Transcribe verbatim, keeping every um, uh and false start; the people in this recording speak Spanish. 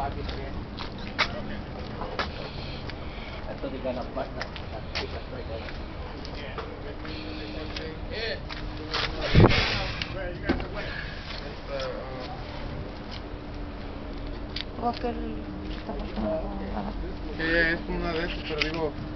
pocket here. I thought you got a button up. Pick us right there. Yeah. Walker está pasando. Sí, es una de esas, pero digo...